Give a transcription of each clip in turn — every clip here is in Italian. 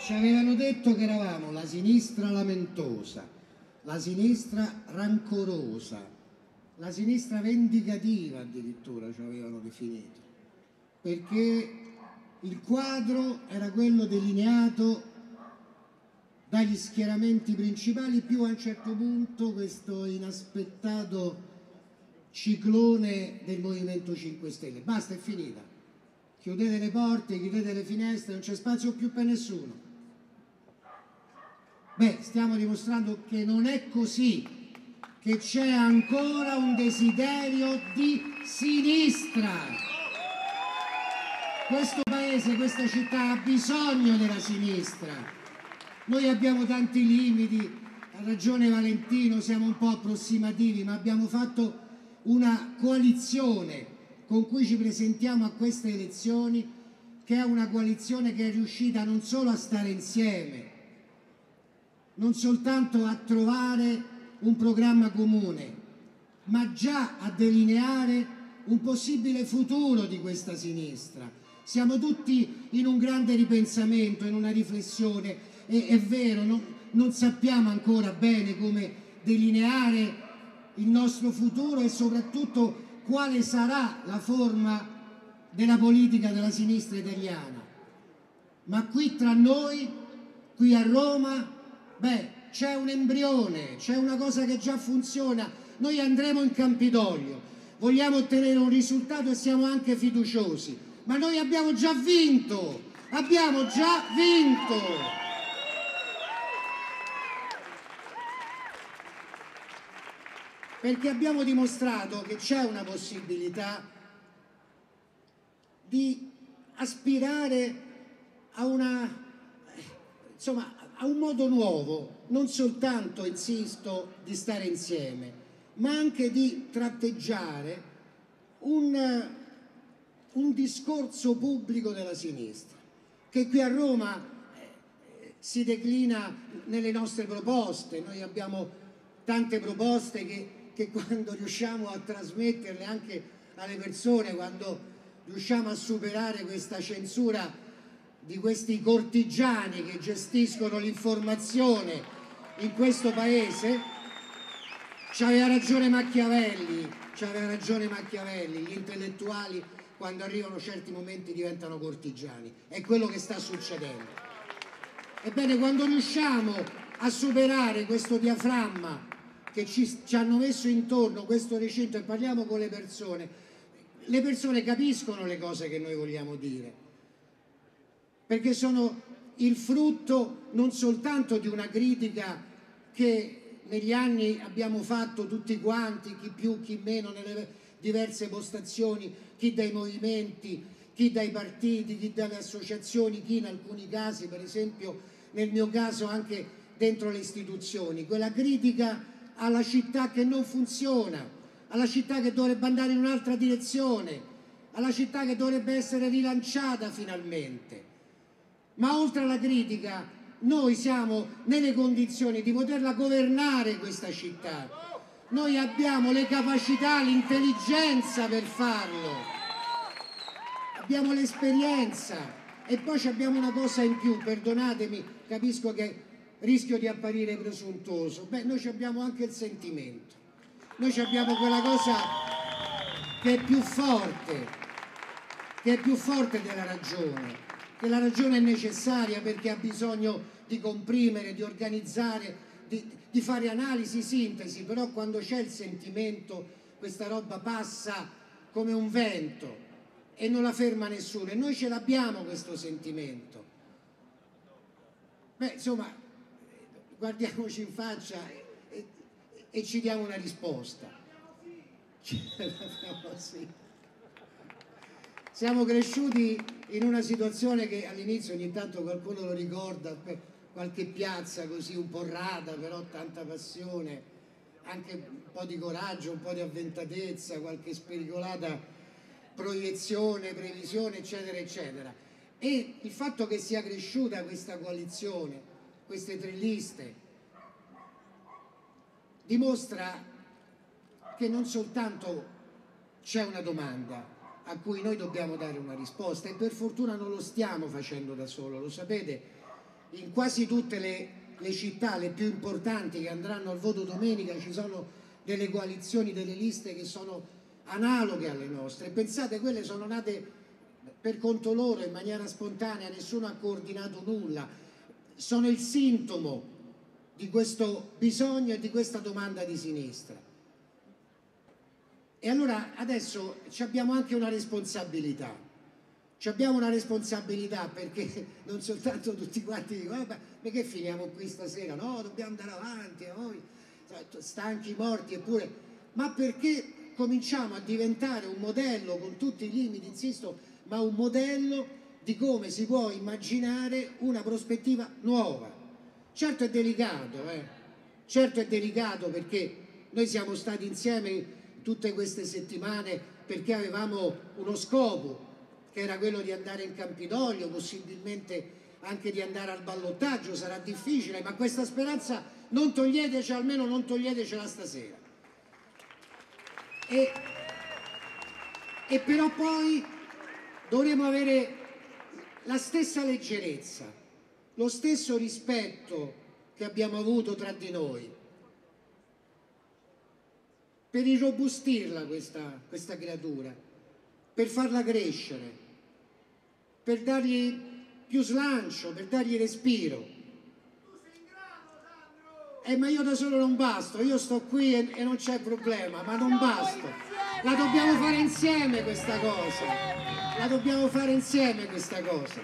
Ci avevano detto che eravamo la sinistra lamentosa, la sinistra rancorosa, la sinistra vendicativa addirittura ci avevano definito, perché il quadro era quello delineato dagli schieramenti principali più a un certo punto questo inaspettato ciclone del Movimento 5 Stelle. Basta, è finita. Chiudete le porte, chiudete le finestre, non c'è spazio più per nessuno. Beh, stiamo dimostrando che non è così, che c'è ancora un desiderio di sinistra. Questo paese, questa città ha bisogno della sinistra. Noi abbiamo tanti limiti, ha ragione Valentino, siamo un po' approssimativi, ma abbiamo fatto una coalizione con cui ci presentiamo a queste elezioni, che è una coalizione che è riuscita non solo a stare insieme, non soltanto a trovare un programma comune, ma già a delineare un possibile futuro di questa sinistra. Siamo tutti in un grande ripensamento, in una riflessione, è vero, non sappiamo ancora bene come delineare il nostro futuro e soprattutto quale sarà la forma della politica della sinistra italiana. Ma qui tra noi, qui a Roma, beh, c'è un embrione, c'è una cosa che già funziona. Noi andremo in Campidoglio, vogliamo ottenere un risultato e siamo anche fiduciosi, ma noi abbiamo già vinto, abbiamo già vinto. Perché abbiamo dimostrato che c'è una possibilità di aspirare a a un modo nuovo, non soltanto, insisto, di stare insieme, ma anche di tratteggiare un discorso pubblico della sinistra, che qui a Roma si declina nelle nostre proposte. Noi abbiamo tante proposte che quando riusciamo a trasmetterle anche alle persone, quando riusciamo a superare questa censura di questi cortigiani che gestiscono l'informazione in questo paese, c'aveva ragione Machiavelli, gli intellettuali quando arrivano certi momenti diventano cortigiani, è quello che sta succedendo. Ebbene, quando riusciamo a superare questo diaframma che ci hanno messo intorno, questo recinto, e parliamo con le persone capiscono le cose che noi vogliamo dire, perché sono il frutto non soltanto di una critica che negli anni abbiamo fatto tutti quanti, chi più, chi meno, nelle diverse postazioni, chi dai movimenti, chi dai partiti, chi dalle associazioni, chi in alcuni casi, per esempio nel mio caso anche dentro le istituzioni, quella critica alla città che non funziona, alla città che dovrebbe andare in un'altra direzione, alla città che dovrebbe essere rilanciata finalmente. Ma oltre alla critica, noi siamo nelle condizioni di poterla governare questa città. Noi abbiamo le capacità, l'intelligenza per farlo. Abbiamo l'esperienza. E poi abbiamo una cosa in più, perdonatemi, capisco che rischio di apparire presuntuoso. Beh, noi abbiamo anche il sentimento. Noi abbiamo quella cosa che è più forte della ragione. Che la ragione è necessaria perché ha bisogno di comprimere, di organizzare, di fare analisi, sintesi, però quando c'è il sentimento questa roba passa come un vento e non la ferma nessuno, e noi ce l'abbiamo questo sentimento. Beh, insomma, guardiamoci in faccia e ci diamo una risposta. Siamo cresciuti in una situazione che all'inizio ogni tanto qualcuno lo ricorda, qualche piazza così un po' rada, però tanta passione, anche un po' di coraggio, un po' di avventatezza, qualche spericolata proiezione, previsione, eccetera, eccetera. E il fatto che sia cresciuta questa coalizione, queste tre liste, dimostra che non soltanto c'è una domanda a cui noi dobbiamo dare una risposta, e per fortuna non lo stiamo facendo da solo, lo sapete, in quasi tutte le città, le più importanti che andranno al voto domenica, ci sono delle coalizioni, delle liste che sono analoghe alle nostre. Pensate, quelle sono nate per conto loro, in maniera spontanea, nessuno ha coordinato nulla, sono il sintomo di questo bisogno e di questa domanda di sinistra. E allora adesso abbiamo anche una responsabilità. Abbiamo una responsabilità perché non soltanto tutti quanti dicono ma che finiamo qui stasera? No, dobbiamo andare avanti, noi stanchi, morti, eppure, ma perché cominciamo a diventare un modello con tutti i limiti, insisto, ma un modello di come si può immaginare una prospettiva nuova. Certo è delicato, certo è delicato perché noi siamo stati insieme tutte queste settimane perché avevamo uno scopo, che era quello di andare in Campidoglio, possibilmente anche di andare al ballottaggio. Sarà difficile, ma questa speranza non toglietecela, almeno non toglietecela stasera. E però poi dovremo avere la stessa leggerezza, lo stesso rispetto che abbiamo avuto tra di noi, per irrobustirla questa creatura, per farla crescere, per dargli più slancio, per dargli respiro. Ma io da solo non basto, io sto qui e non c'è problema, ma non basto. La dobbiamo fare insieme questa cosa. La dobbiamo fare insieme questa cosa.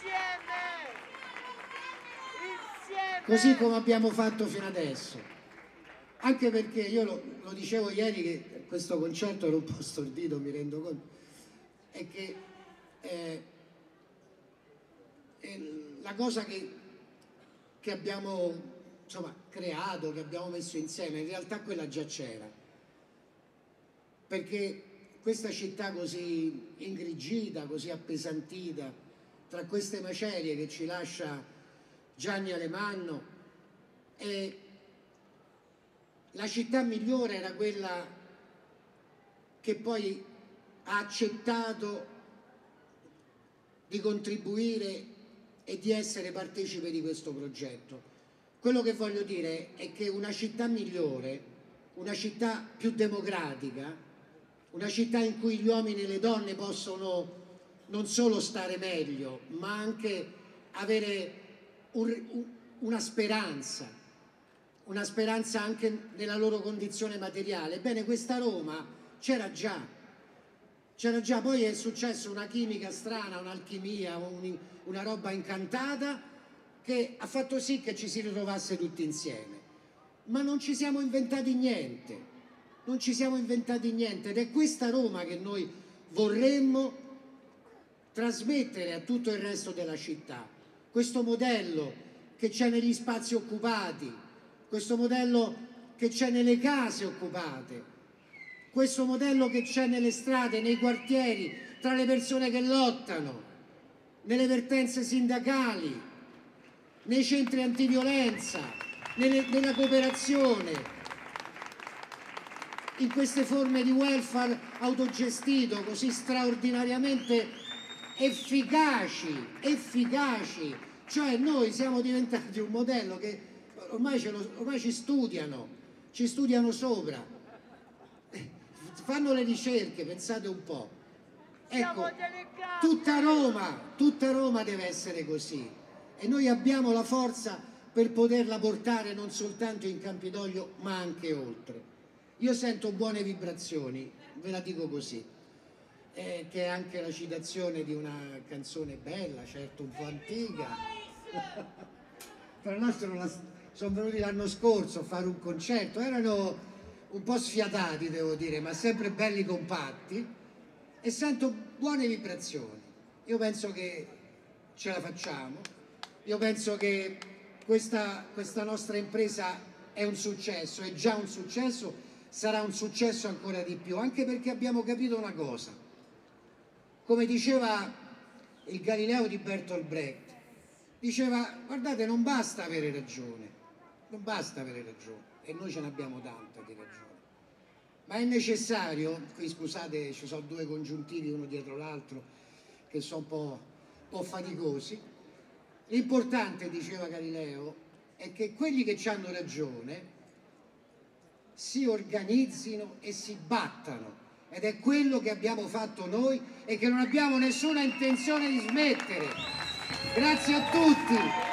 Così come abbiamo fatto fino adesso. Anche perché io lo dicevo ieri che questo concerto era un po' stordito, mi rendo conto, è che la cosa che abbiamo insomma creato, che abbiamo messo insieme, in realtà quella già c'era, perché questa città così ingrigita, così appesantita, tra queste macerie che ci lascia Gianni Alemanno, la città migliore era quella che poi ha accettato di contribuire e di essere partecipe di questo progetto. Quello che voglio dire è che una città migliore, una città più democratica, una città in cui gli uomini e le donne possono non solo stare meglio, ma anche avere una speranza anche nella loro condizione materiale. Ebbene, questa Roma c'era già, poi è successa una chimica strana, un'alchimia, una roba incantata che ha fatto sì che ci si ritrovasse tutti insieme. Ma non ci siamo inventati niente, non ci siamo inventati niente, ed è questa Roma che noi vorremmo trasmettere a tutto il resto della città. Questo modello che c'è negli spazi occupati, questo modello che c'è nelle case occupate, questo modello che c'è nelle strade, nei quartieri, tra le persone che lottano, nelle vertenze sindacali, nei centri antiviolenza, nella cooperazione, in queste forme di welfare autogestito così straordinariamente efficaci. Cioè noi siamo diventati un modello che ormai ci studiano sopra, fanno le ricerche, pensate un po'. Ecco, tutta Roma deve essere così, e noi abbiamo la forza per poterla portare non soltanto in Campidoglio ma anche oltre. Io sento buone vibrazioni, ve la dico così, che è anche la citazione di una canzone bella, certo un po' antica. Tra l'altro sono venuti l'anno scorso a fare un concerto, erano un po' sfiatati devo dire, ma sempre belli compatti, e sento buone vibrazioni. Io penso che ce la facciamo, io penso che questa nostra impresa è un successo, è già un successo, sarà un successo ancora di più, anche perché abbiamo capito una cosa. Come diceva il Galileo di Bertolt Brecht, diceva: guardate, non basta avere ragione, non basta avere ragione, e noi ce n'abbiamo tanta di ragione, ma è necessario, qui scusate ci sono due congiuntivi uno dietro l'altro che sono un po' faticosi, L'importante, diceva Galileo, è che quelli che ci hanno ragione si organizzino e si battano, ed è quello che abbiamo fatto noi e che non abbiamo nessuna intenzione di smettere. Grazie a tutti.